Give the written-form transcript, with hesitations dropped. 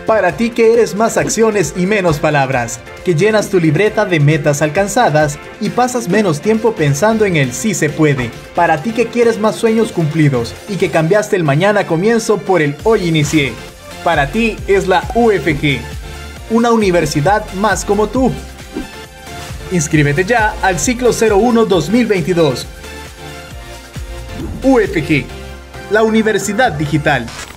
Para ti que eres más acciones y menos palabras, que llenas tu libreta de metas alcanzadas y pasas menos tiempo pensando en el sí se puede. Para ti que quieres más sueños cumplidos y que cambiaste el mañana comienzo por el hoy inicié. Para ti es la UFG, una universidad más como tú. Inscríbete ya al ciclo 01 2022. UFG, la Universidad Digital.